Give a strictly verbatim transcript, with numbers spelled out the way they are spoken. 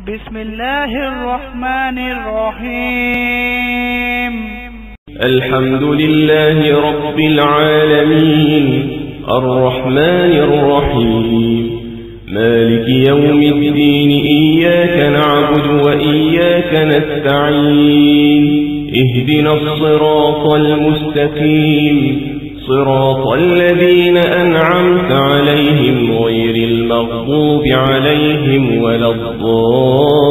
بسم الله الرحمن الرحيم. الحمد لله رب العالمين الرحمن الرحيم مالك يوم الدين إياك نعبد وإياك نستعين اهدنا الصراط المستقيم صراط الذين أنعمت عليهم غير المغضوب عليهم ولا الضالين.